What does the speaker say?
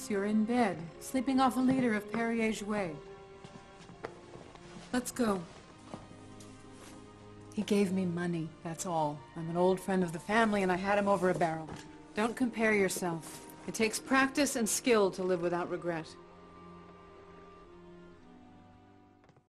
Perhaps you're in bed, sleeping off a liter of Perrier-Jouet. Let's go. He gave me money, that's all. I'm an old friend of the family and I had him over a barrel. Don't compare yourself. It takes practice and skill to live without regret.